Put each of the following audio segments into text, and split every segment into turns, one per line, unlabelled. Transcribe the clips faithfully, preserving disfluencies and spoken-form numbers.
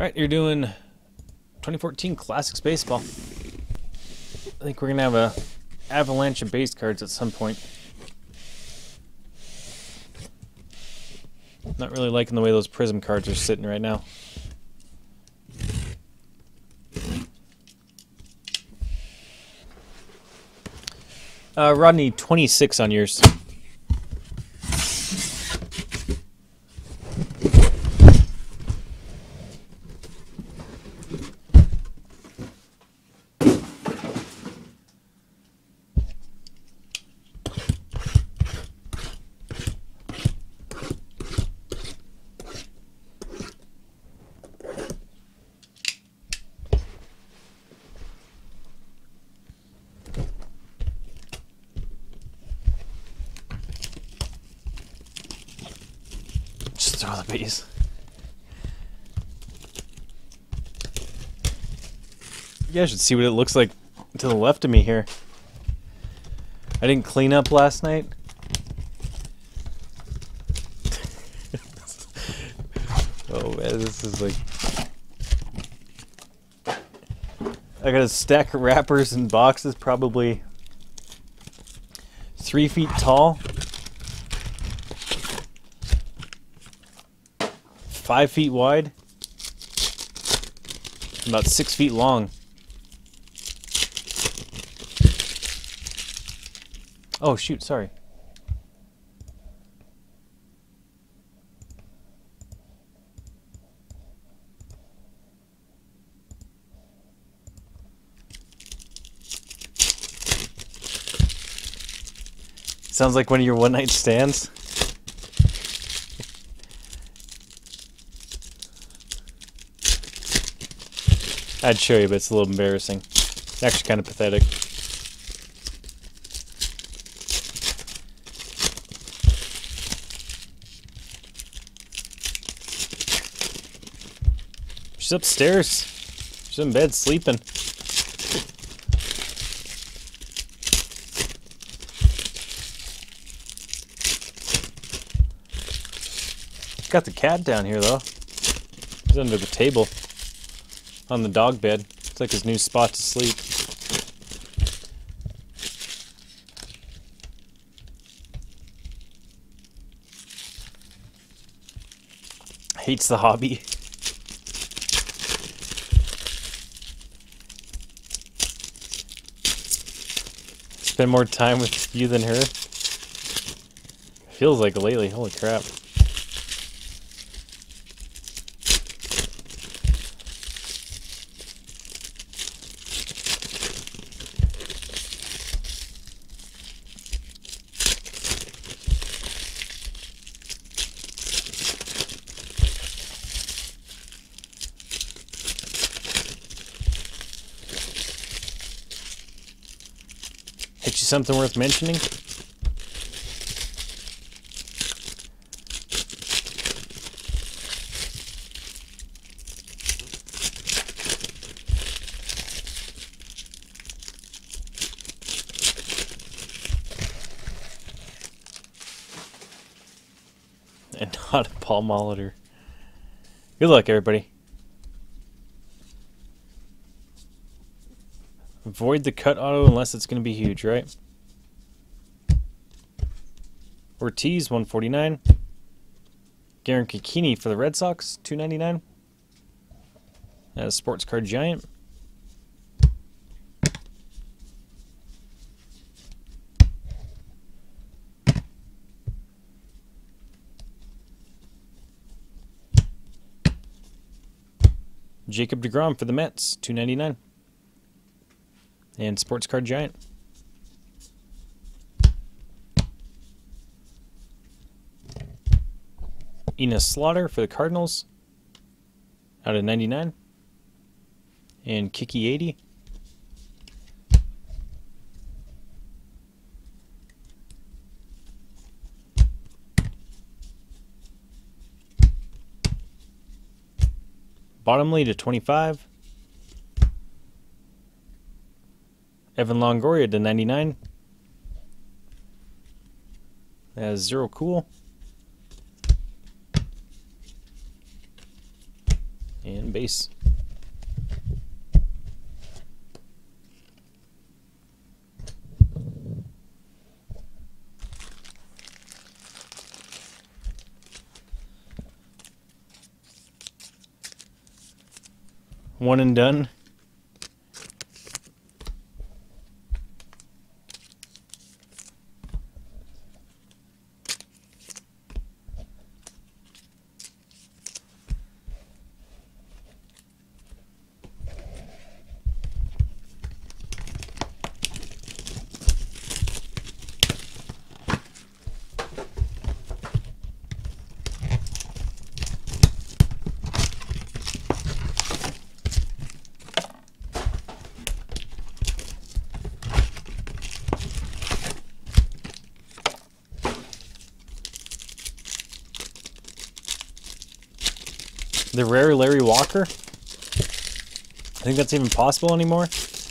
Alright, you're doing twenty fourteen Classics Baseball. I think we're going to have a avalanche of base cards at some point. Not really liking the way those Prism cards are sitting right now. Uh, Rodney, twenty-six on yours. Just throw the base. You guys should see what it looks like to the left of me here. I didn't clean up last night. Oh man, this is like... I got a stack of wrappers and boxes, probably three feet tall. Five feet wide, about six feet long. Oh shoot, sorry. Sounds like one of your one night stands. I'd show you, but it's a little embarrassing. It's actually kind of pathetic. She's upstairs. She's in bed sleeping. Got the cat down here though. He's under the table. On the dog bed. It's like his new spot to sleep. Hates the hobby. Spend more time with you than her. Feels like lately. Holy crap. Hit you something worth mentioning? And not a Paul Molitor. Good luck, everybody. Avoid the cut auto unless it's going to be huge, right? Ortiz, one forty-nine. Garen Kikini for the Red Sox, two ninety-nine. And a Sports Card Giant. Jacob deGrom for the Mets, two ninety-nine. And Sports Card Giant. Enos Slaughter for the Cardinals, out of ninety-nine. And Kiki eighty. Bottomley to twenty-five. Evan Longoria to ninety-nine. As Zero Cool. And base. One and done. The rare Larry Walker. I think that's even possible anymore.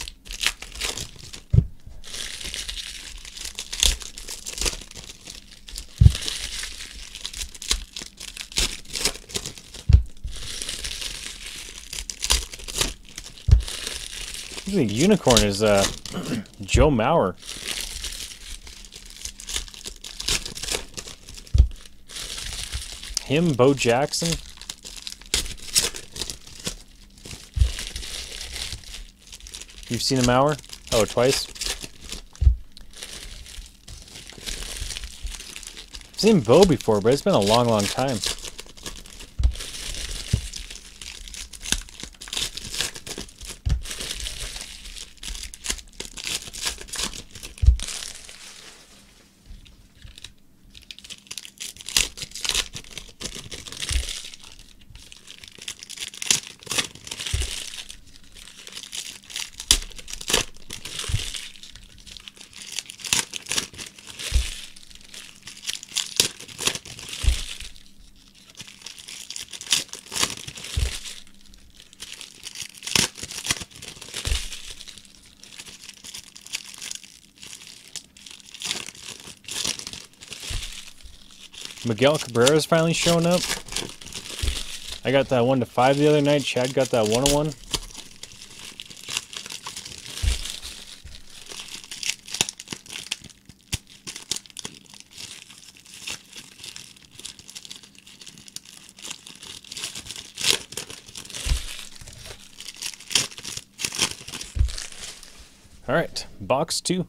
I think the unicorn is uh, Joe Mauer. Him, Bo Jackson. You've seen a Mauer? Oh, twice? I've seen Bo before, but it's been a long, long time. Miguel Cabrera's finally showing up. I got that one to five the other night. Chad got that one to one. All right, box two.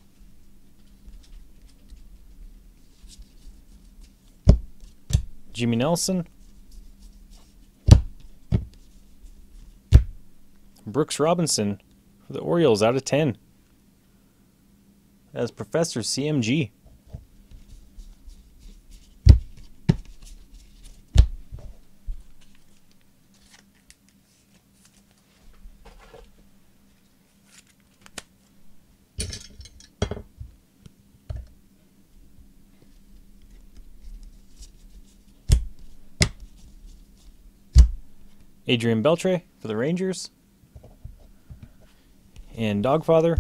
Jimmy Nelson. Brooks Robinson for the Orioles out of ten. As Professor C M G. Adrian Beltre for the Rangers. And Dogfather.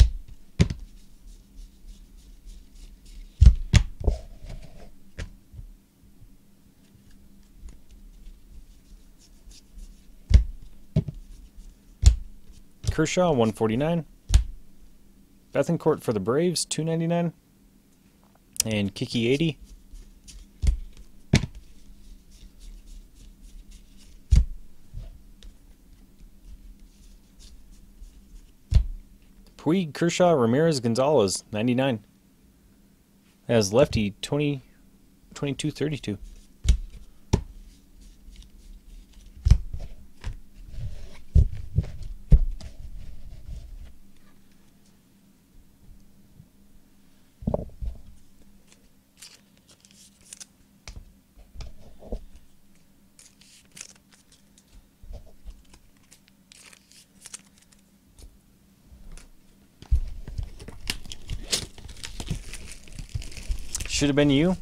Kershaw, one forty-nine. Bethancourt for the Braves, two ninety-nine. And Kiki, eighty. Puig, Kershaw, Ramirez, Gonzalez, ninety-nine. As lefty, twenty, twenty-two thirty-two. Should have been you.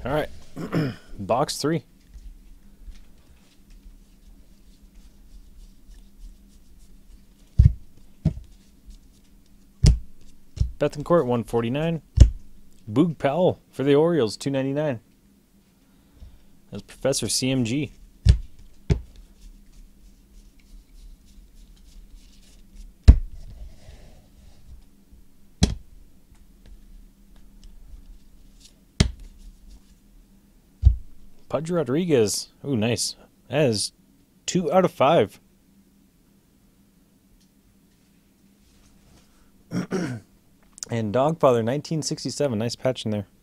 All right. Box three. Bethencourt, one forty-nine. Boog Powell for the Orioles, two ninety-nine. That's Professor C M G. Pudge Rodriguez. Ooh, nice. That is two out of five. And Dogfather, nineteen sixty-seven. Nice patch in there.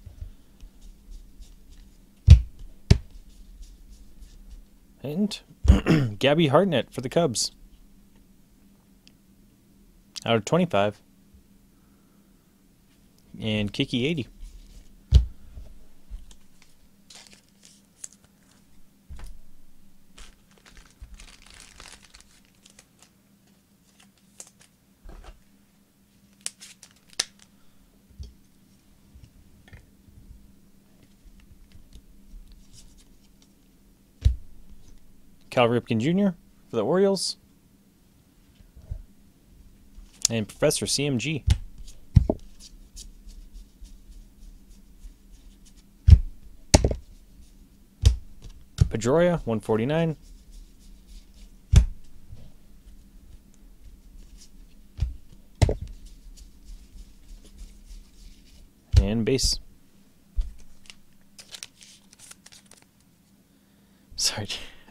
And Gabby Hartnett for the Cubs. Out of twenty-five. And Kiki, eighty. Cal Ripken Junior for the Orioles. And Professor C M G. Pedroia, one forty-nine. And base. Sorry.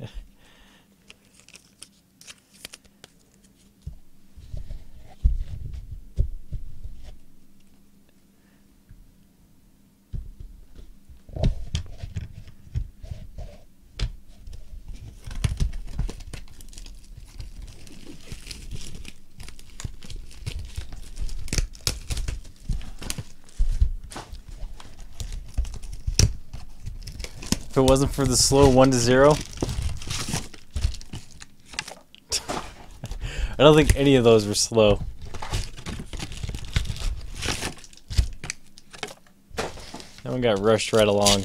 If it wasn't for the slow one to zero, I don't think any of those were slow. That one got rushed right along.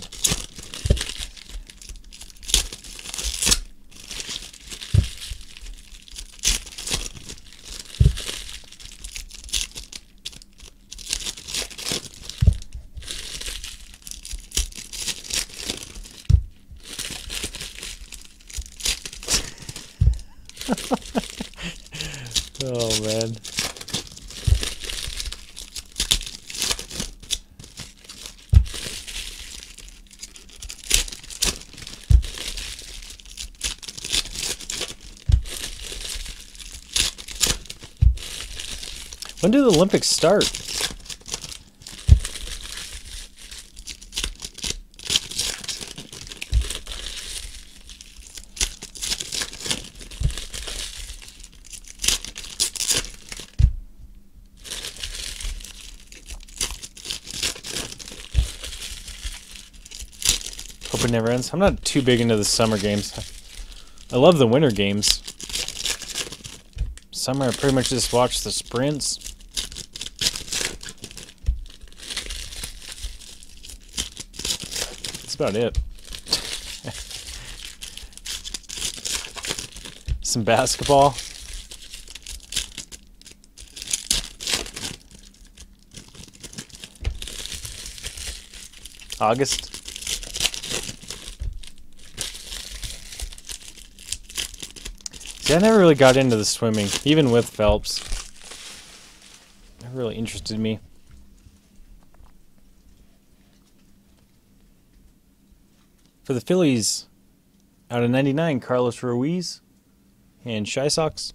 Oh, man. When do the Olympics start? Hope it never ends. I'm not too big into the summer games. I love the winter games. Summer, I pretty much just watch the sprints. That's about it. Some basketball. August. See, I never really got into the swimming, even with Phelps. That really interested me. For the Phillies, out of ninety-nine, Carlos Ruiz and Shy Sox.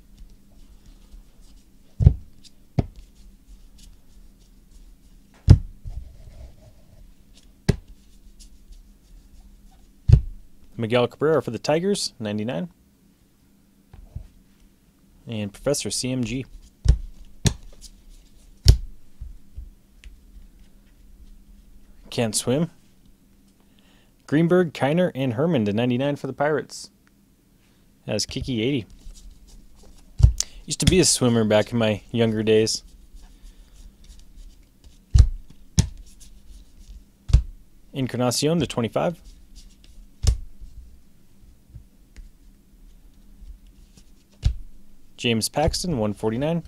Miguel Cabrera for the Tigers, ninety-nine. And Professor C M G. Can't swim. Greenberg, Kiner, and Herman to ninety-nine for the Pirates. That's Kiki, eighty. Used to be a swimmer back in my younger days. Encarnacion to twenty-five. James Paxton, one forty-nine.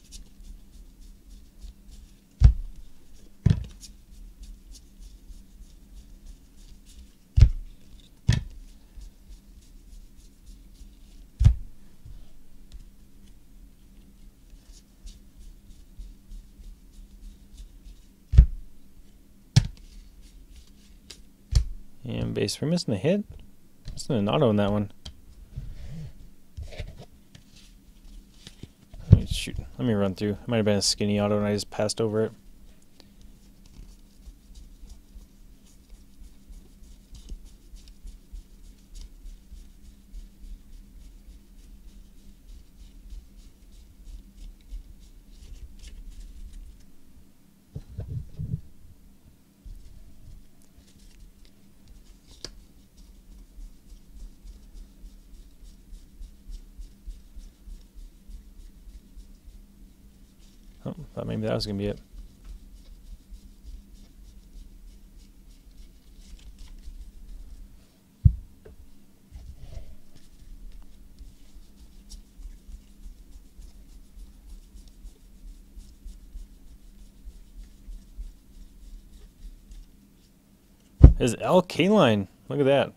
And base, we're missing a hit. Missing an auto in that one. Let me shoot. Let me run through. It might have been a skinny auto and I just passed over it. Oh, thought maybe that was going to be it. Is Al Kaline. Look at that.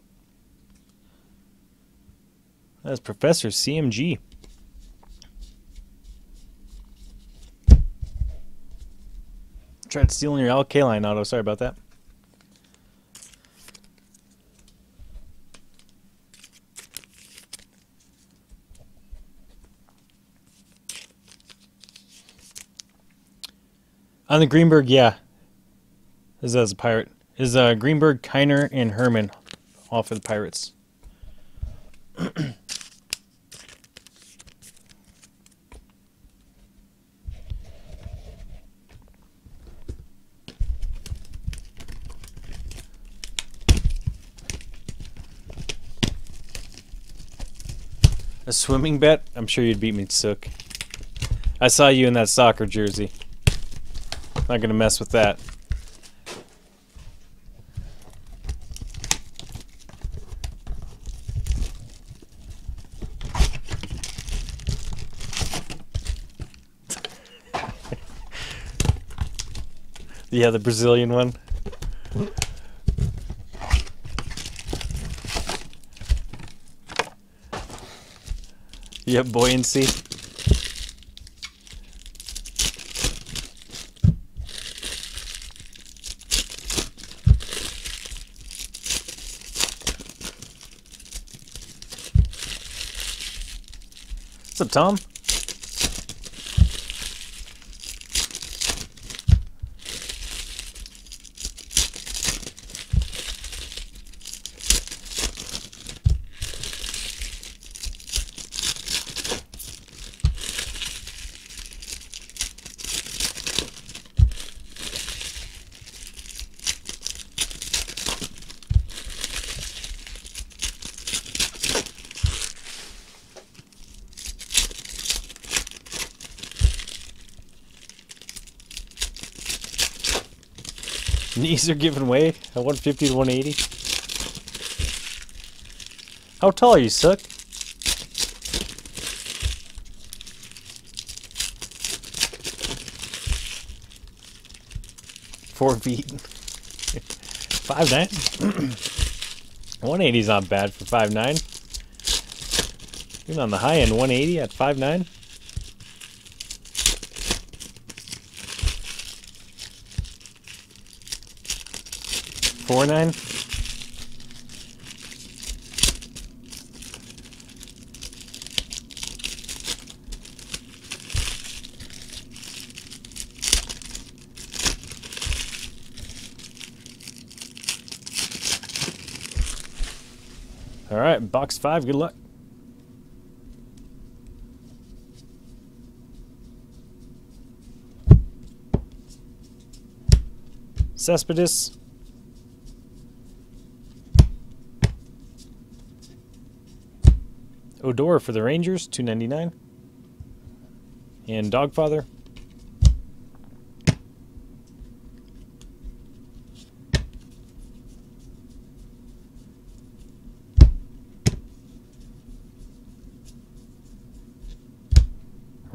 That's Professor C M G. Tried stealing your Al Kaline auto. Sorry about that. On the Greenberg, yeah. This is a pirate. Is uh, Greenberg, Kiner, and Herman all for the Pirates. A swimming bet? I'm sure you'd beat me, Sook. I saw you in that soccer jersey. Not gonna mess with that. Yeah, the Brazilian one. Yep, buoyancy. What's up, Tom? Knees are giving way at one fifty to one eighty. How tall are you, Sook? Four feet. Five nine. one eighty is not bad for five nine. Even on the high end, one eighty at five nine. Four nine. All right, box five. Good luck. Cespedes. Odor for the Rangers, two ninety-nine. And Dogfather.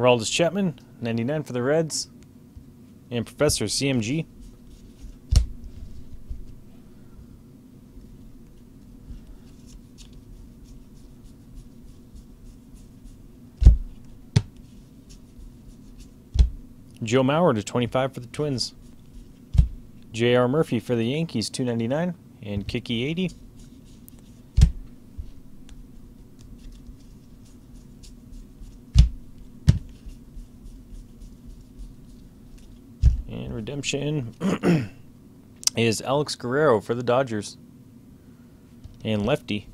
Aroldis Chapman, ninety-nine for the Reds. And Professor C M G. Joe Mauer to twenty-five for the Twins. J R Murphy for the Yankees, two ninety-nine. And Kiki eighty. And redemption is Alex Guerrero for the Dodgers. And lefty.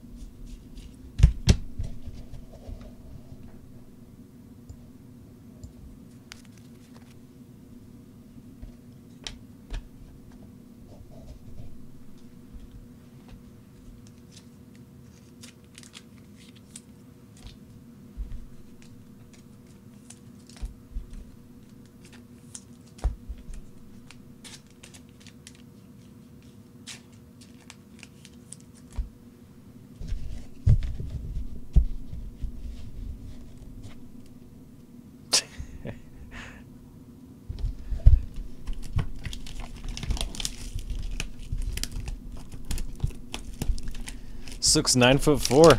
Looks nine foot four.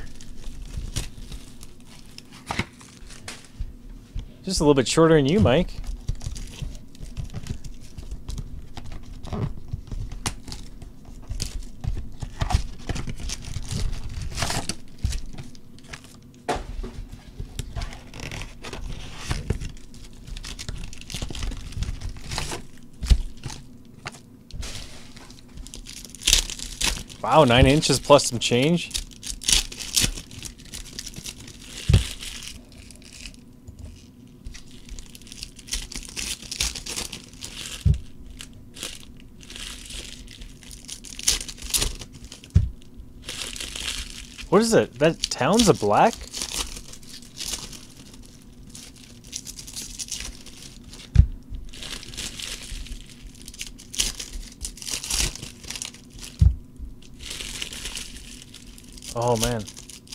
Just a little bit shorter than you, Mike. Wow, nine inches plus some change. What is it? That Towns a black? Oh man.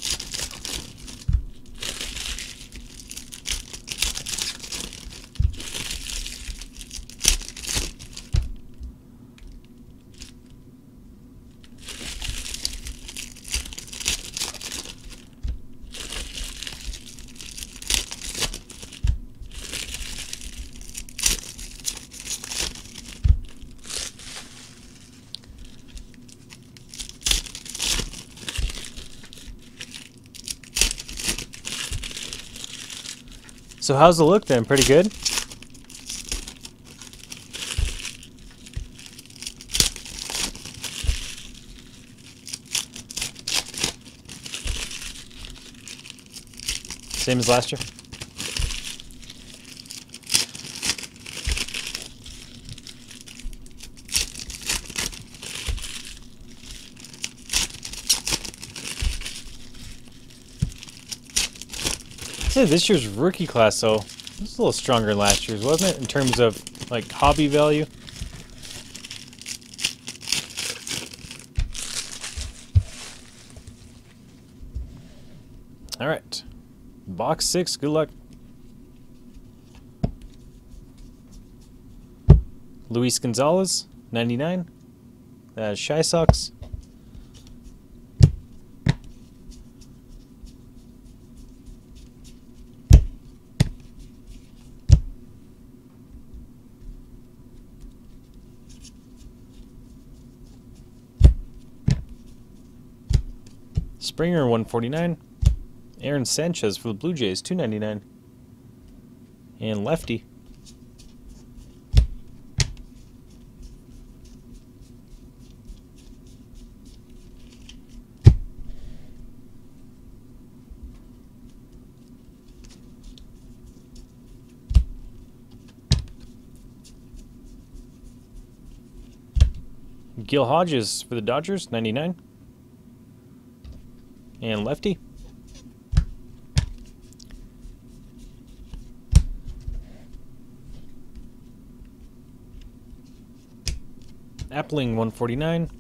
So how's the look then? Pretty good? Same as last year? This year's rookie class, though, it was a little stronger than last year's, wasn't it? In terms of, like, hobby value. All right. Box six, good luck. Luis Gonzalez, ninety-nine. That's Shy Sox. Springer, one forty-nine. Aaron Sanchez for the Blue Jays, two ninety-nine. And lefty. Gil Hodges for the Dodgers, ninety-nine. And lefty. Appling, one forty-nine.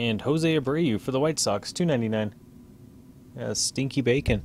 And Jose Abreu for the White Sox, two ninety-nine. Yeah, Stinky Bacon.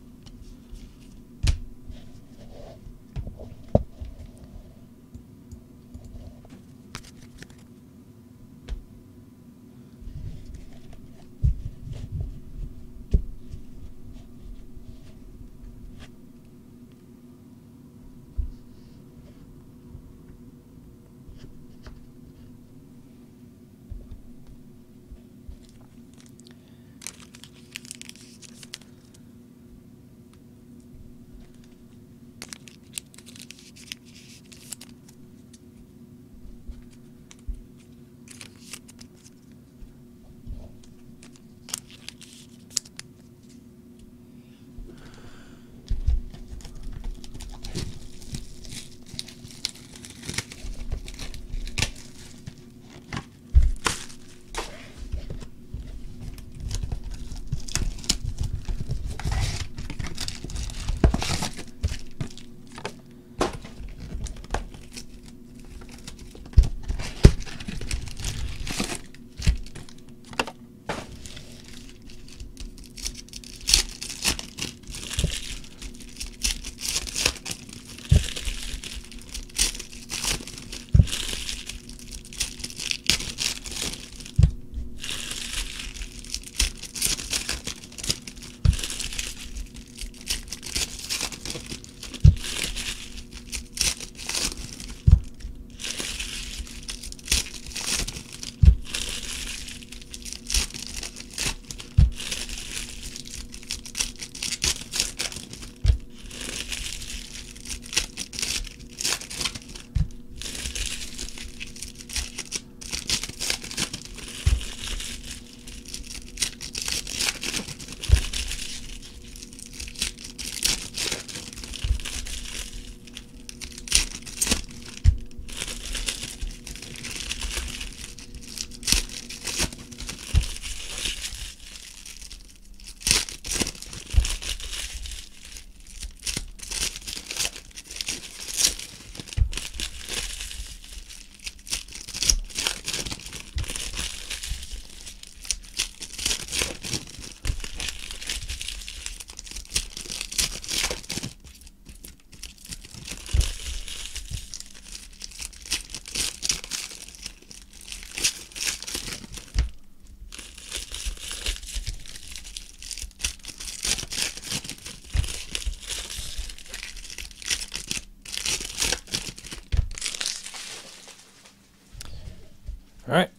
All right,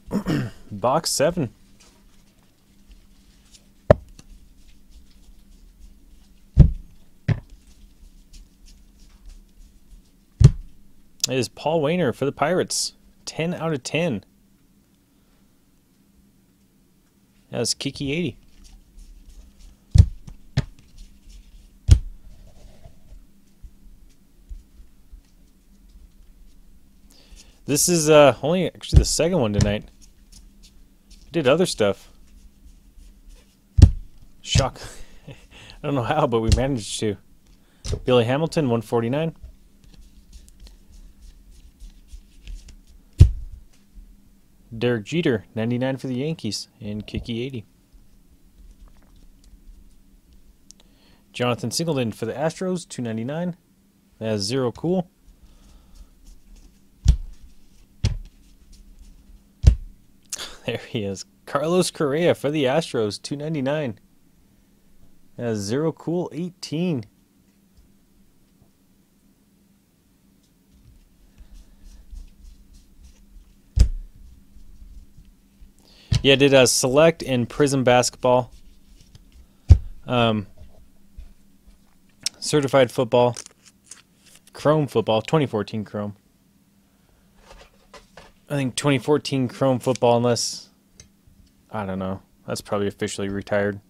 box seven. It is Paul Waner for the Pirates. ten out of ten. That's Kiki eighty. This is uh, only actually the second one tonight. We did other stuff. Shock. I don't know how, but we managed to. Billy Hamilton, one forty-nine. Derek Jeter, ninety-nine for the Yankees, and Kiki eighty. Jonathan Singleton for the Astros, two ninety-nine. That's Zero Cool. There he is. Carlos Correa for the Astros, two ninety-nine. That's Zero Cool, eighteen. Yeah, did a Select and Prism Basketball. Um, Certified Football. Chrome Football, twenty fourteen Chrome. I think twenty fourteen Chrome Football, unless, I don't know. That's probably officially retired.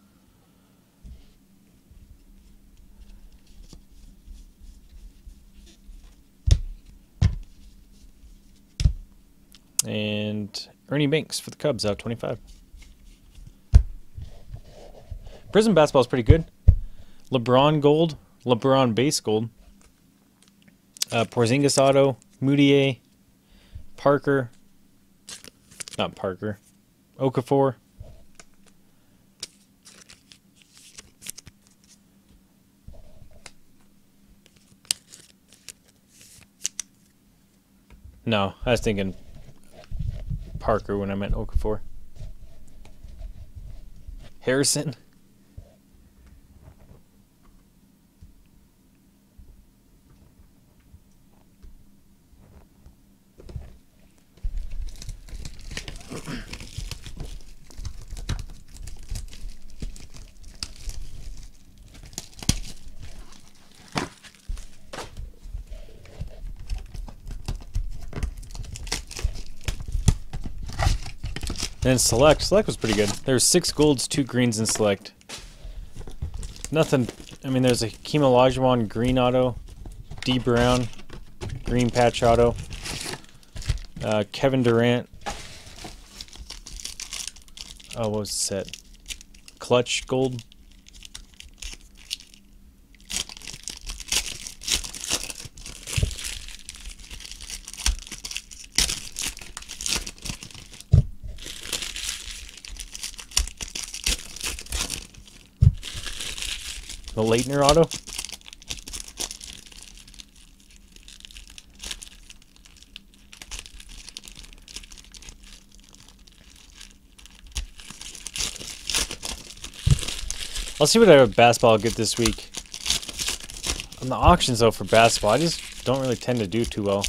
And Ernie Banks for the Cubs, out twenty-five. Prism Basketball is pretty good. LeBron Gold, LeBron Base Gold. Uh, Porzingis Auto, Moutier, Parker, not Parker, Okafor, No, I was thinking Parker when I meant Okafor. Harrison. And Select. Select was pretty good. There were six golds, two greens in Select. Nothing. I memean, there's a Hakeem Olajuwon green auto, D Brown green patch auto, uh, Kevin Durant. Oh, what was the set? Clutch gold. The Leitner auto. I'll see what I have basketball I'll get this week. On the auctions, though, for basketball, I just don't really tend to do too well.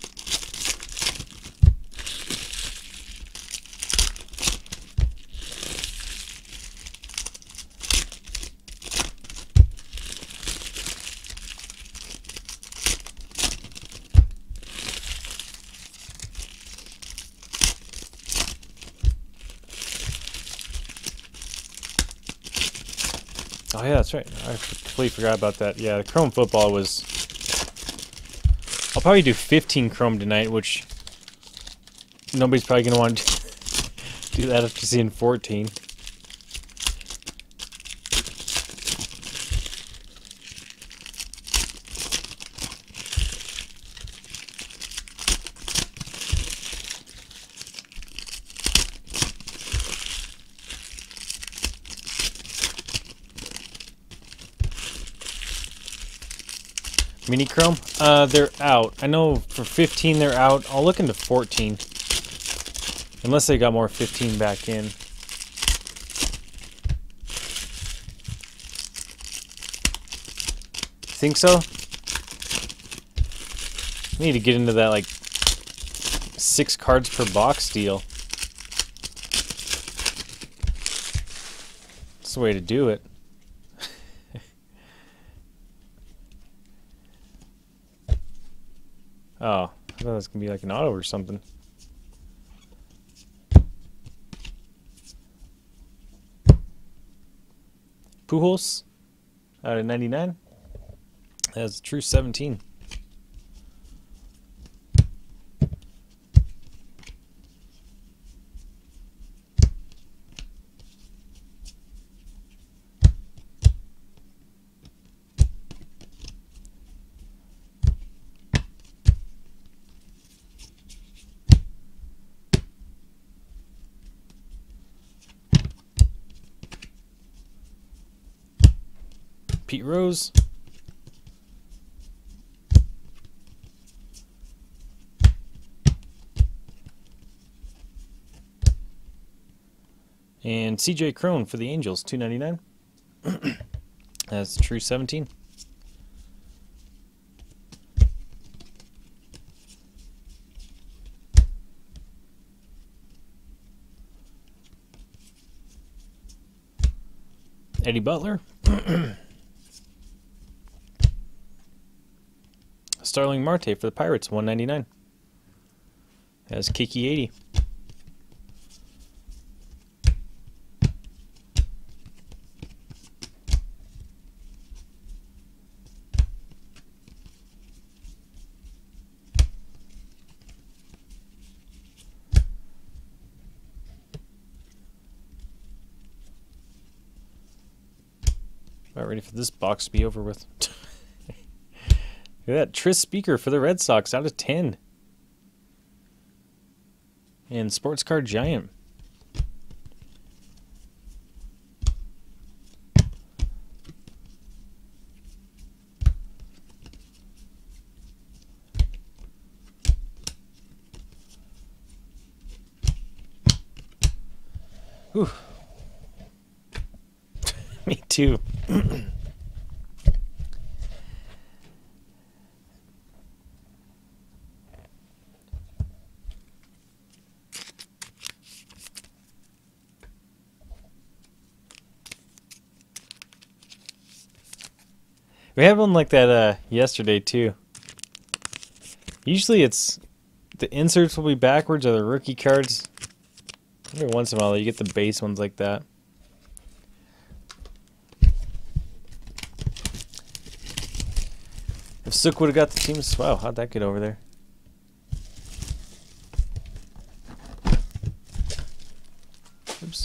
Oh yeah, that's right. I completely forgot about that. Yeah, the Chrome football was... I'll probably do fifteen Chrome tonight, which nobody's probably going to want to do that after seeing fourteen. Mini Chrome? Uh, they're out. I know for fifteen they're out. I'll look into fourteen. Unless they got more fifteen back in. Think so? I need to get into that, like, six cards per box deal. That's the way to do it. Oh, I thought it was going to be like an auto or something. Pujols out of ninety-nine. That's a true seventeen. Pete Rose. And C J Crone for the Angels, two ninety-nine. That's true seventeen. Eddie Butler. Starling Marte for the Pirates, one ninety-nine. That's Kiki eighty. About ready for this box to be over with. Look at that. Tris Speaker for the Red Sox out of ten. And Sports Card Giant. Whew. Me too. We had one like that uh, yesterday too. Usually it's the inserts will be backwards or the rookie cards. Every once in a while you get the base ones like that. If Sook would have got the teams, wow, how'd that get over there? Oops.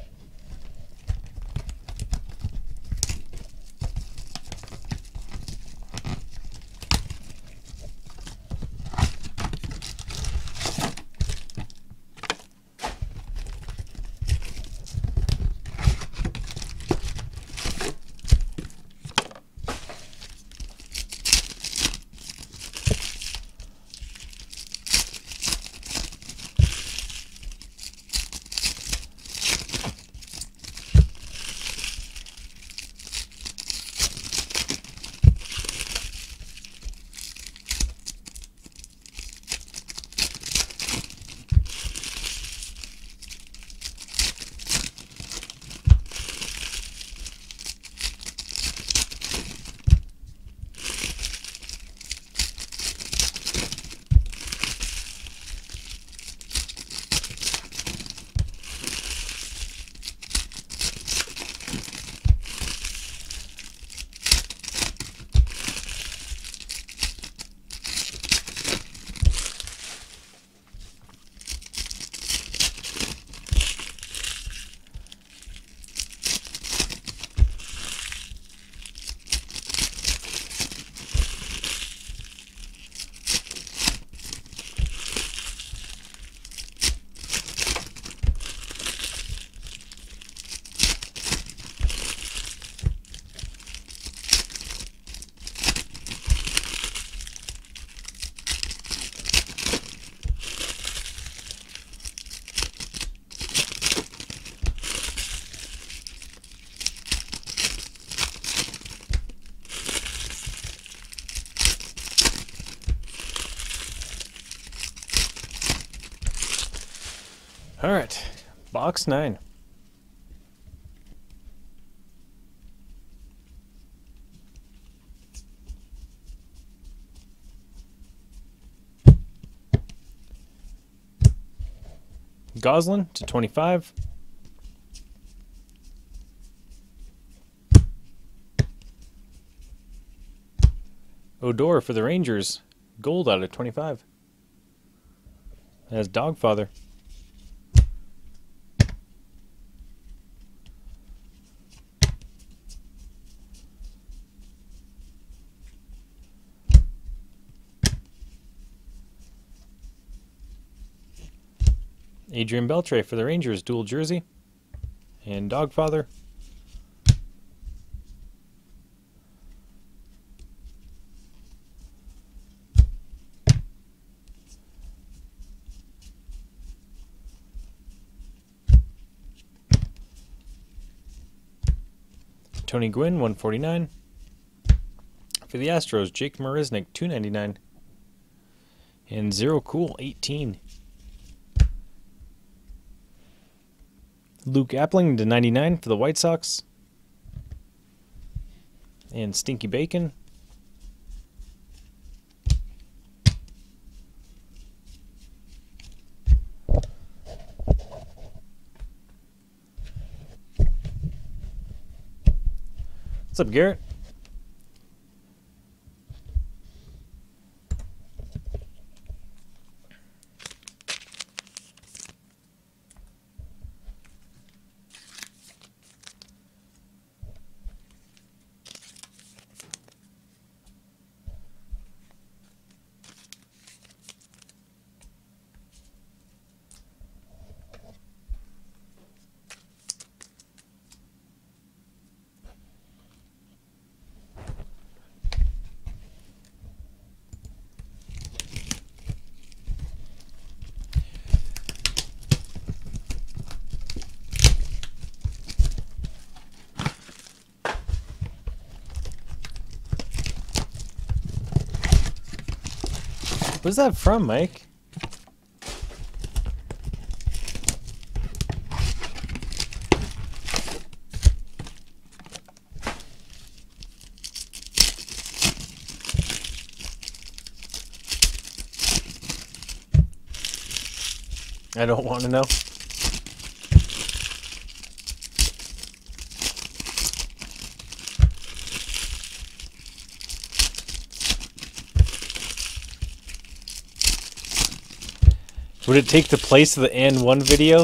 All right, box nine. Goslin to twenty-five. Odor for the Rangers. Gold out of twenty-five. That's Dogfather. Adrian Beltre for the Rangers, dual jersey. And Dogfather. Tony Gwynn, one forty-nine. For the Astros, Jake Marisnick, two ninety-nine. And Zero Cool, eighteen. Luke Appling to ninety-nine for the White Sox. And Stinky Bacon. What's up, Garrett? What's that from, Mike? I don't want to know. Would it take the place of the and one video?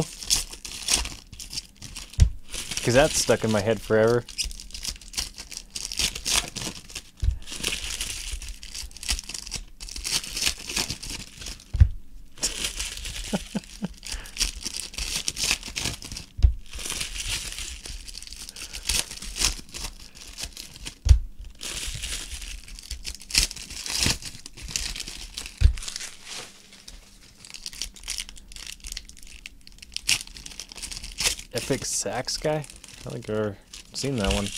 Because that's stuck in my head forever. Epic Sax guy? I think I've seen that one.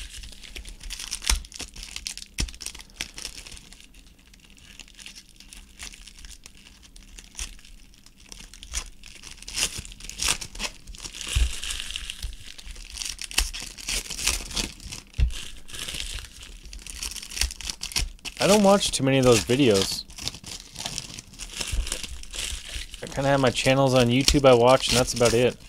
I don't watch too many of those videos. I kind of have my channels on YouTube I watch, and that's about it.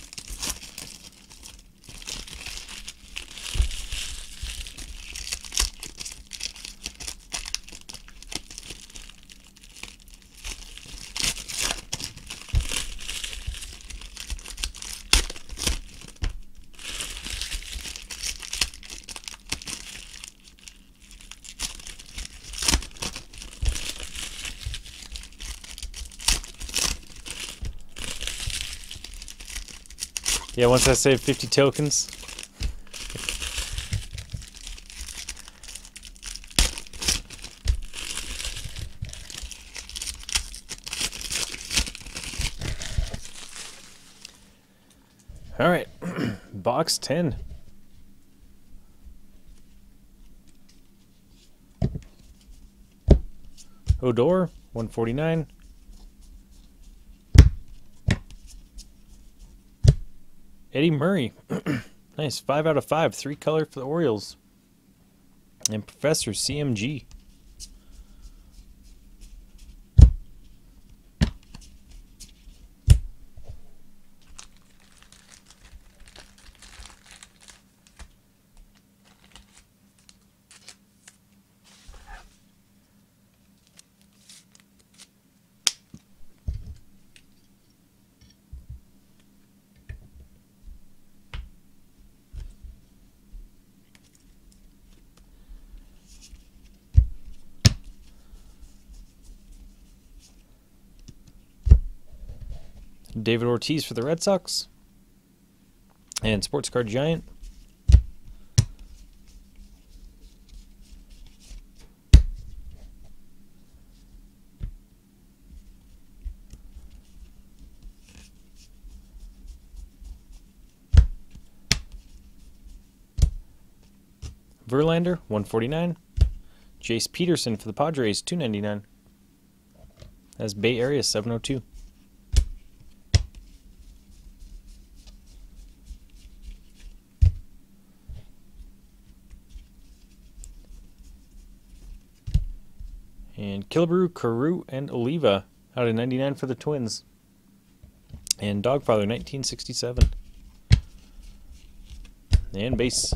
Yeah, once I save fifty tokens. All right, box ten. Odor, one forty-nine. Eddie Murray. Nice. Five out of five. Three color for the Orioles. And Professor C M G. David Ortiz for the Red Sox. And Sports Card Giant. Verlander, one forty-nine. Jace Peterson for the Padres, two ninety-nine. That's Bay Area, seven oh two. And Killebrew, Carew, and Oliva out of ninety-nine for the Twins. And Dogfather, nineteen sixty-seven. And base.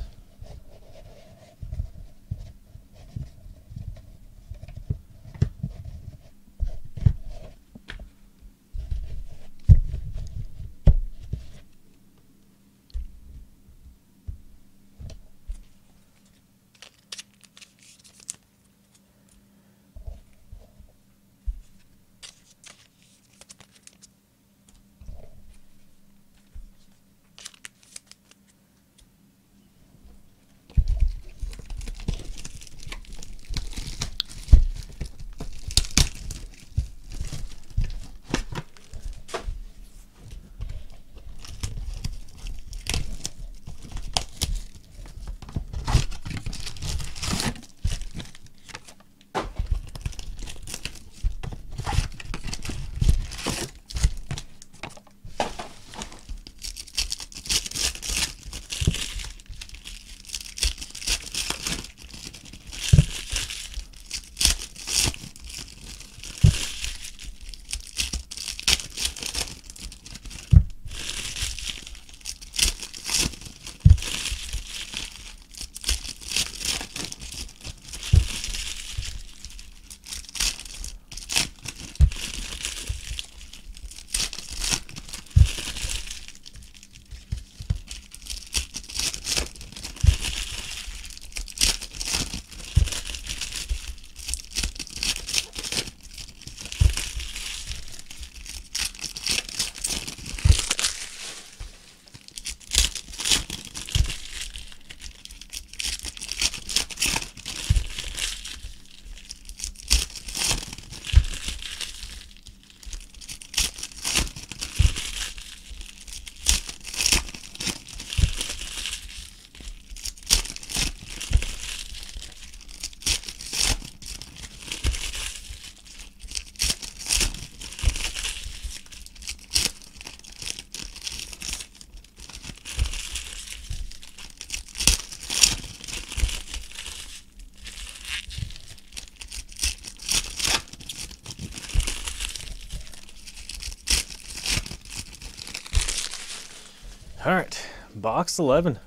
All right, box eleven.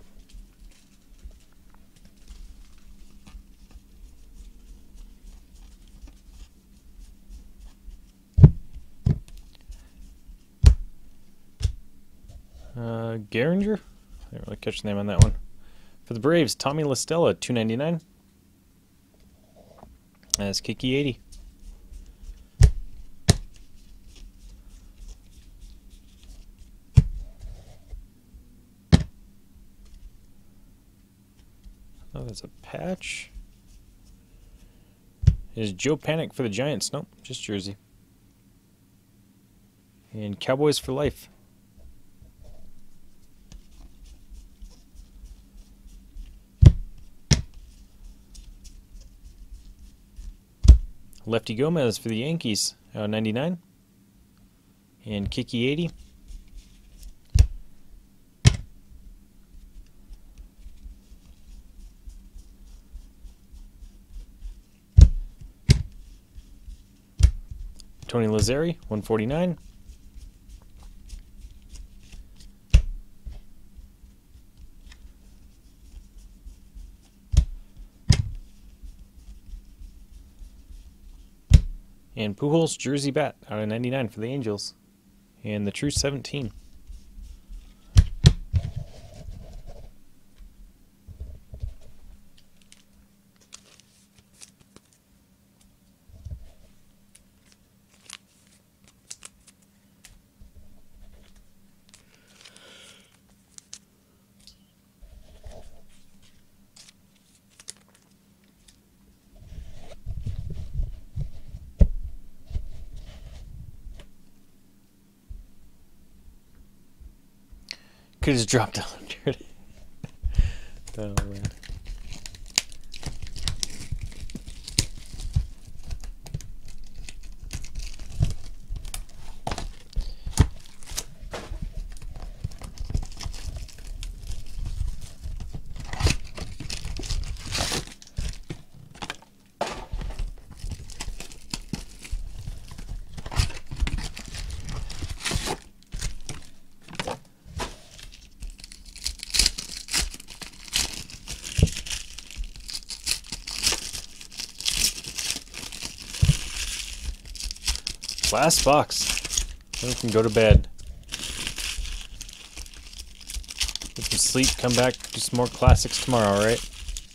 Uh, Gehringer? I didn't really catch the name on that one. For the Braves, Tommy La Stella, two ninety-nine. That's Kiki eighty. Oh, that's a patch. Is Joe Panic for the Giants? Nope, just jersey. And Cowboys for life. Lefty Gomez for the Yankees, uh, ninety-nine. And Kiki eighty. Tony Lazzeri, one forty-nine. And Pujols jersey bat out of ninety-nine for the Angels. And the True seventeen. Could have dropped a hundred. Oh man. Last box. Then we can go to bed. Get some sleep, come back, do some more classics tomorrow, right?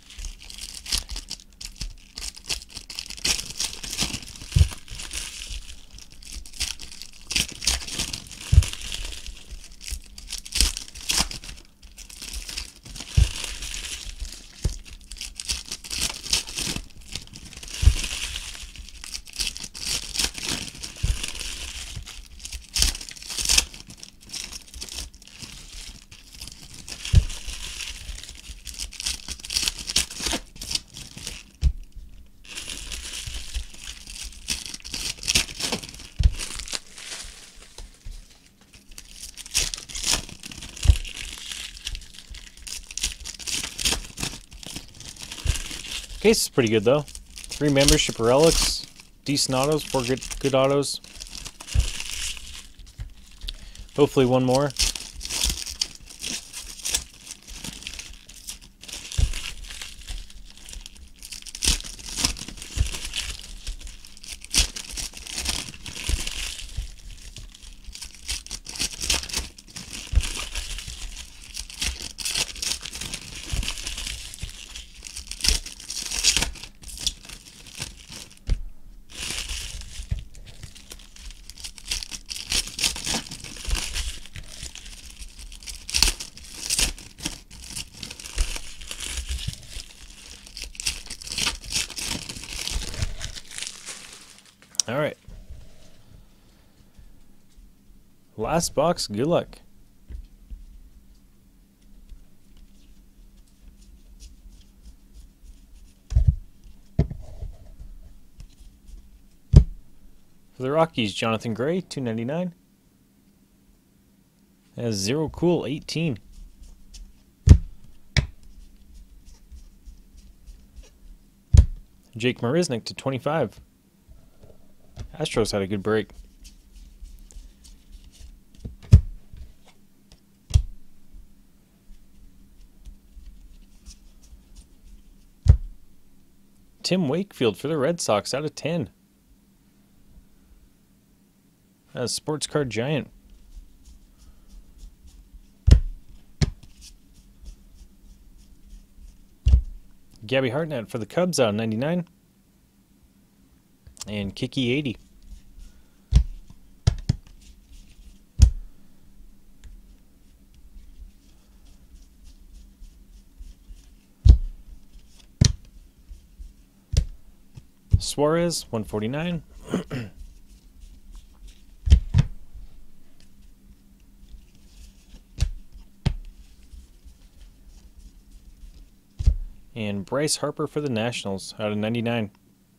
Case is pretty good though. Three membership relics, decent autos, four good good autos. Hopefully one more. All right. Last box, good luck. For the Rockies, Jonathan Gray, two ninety-nine. Has Zero Cool, eighteen. Jake Marisnick to twenty-five. Astros had a good break. Tim Wakefield for the Red Sox out of ten. A sports card giant. Gabby Hartnett for the Cubs out of ninety-nine. And Kiki eighty. Suarez, one forty-nine. And Bryce Harper for the Nationals out of ninety-nine.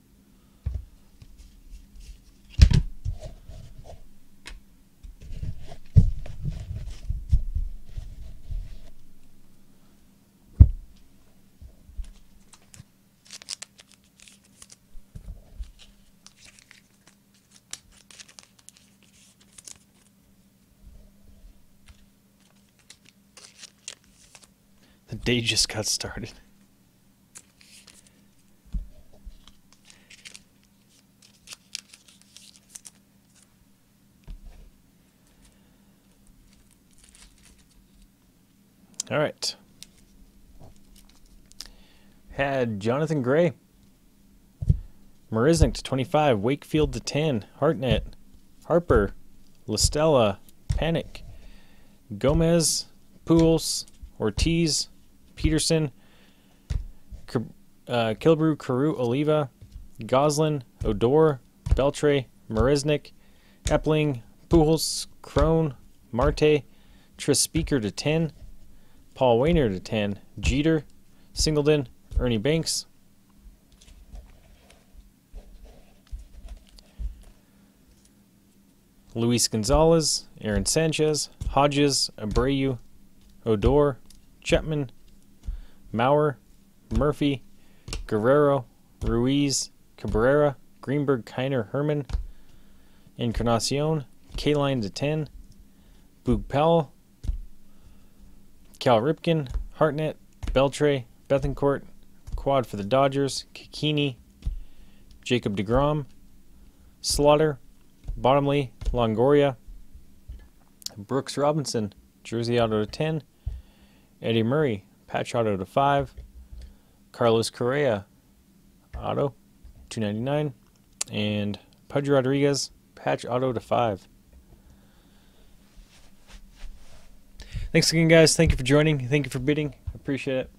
The day just got started. All right. Had Jonathan Gray. Marisnik to twenty-five. Wakefield to ten. Hartnett. Harper. LaStella. Panic. Gomez. Pujols. Ortiz. Peterson. Uh, Kilbrew. Carew. Oliva. Goslin. Odor. Beltre. Marisnik. Epling. Pujols. Crone. Marte. Tris Speaker to ten. Paul Wainer to ten. Jeter. Singleton. Ernie Banks. Luis Gonzalez. Aaron Sanchez. Hodges. Abreu. Odor. Chapman. Maurer. Murphy. Guerrero. Ruiz. Cabrera. Greenberg. Kiner. Herman. Encarnacion. K-Line to ten. Boog Powell. Cal Ripken. Hartnett. Beltre. Bethancourt. Quad for the Dodgers. Kikini. Jacob deGrom. Slaughter. Bottomley. Longoria. Brooks Robinson. Jersey auto to ten. Eddie Murray. Patch auto to five. Carlos Correa. Auto. two ninety-nine. And Pudge Rodriguez. Patch auto to five. Thanks again, guys. Thank you for joining. Thank you for bidding. Appreciate it.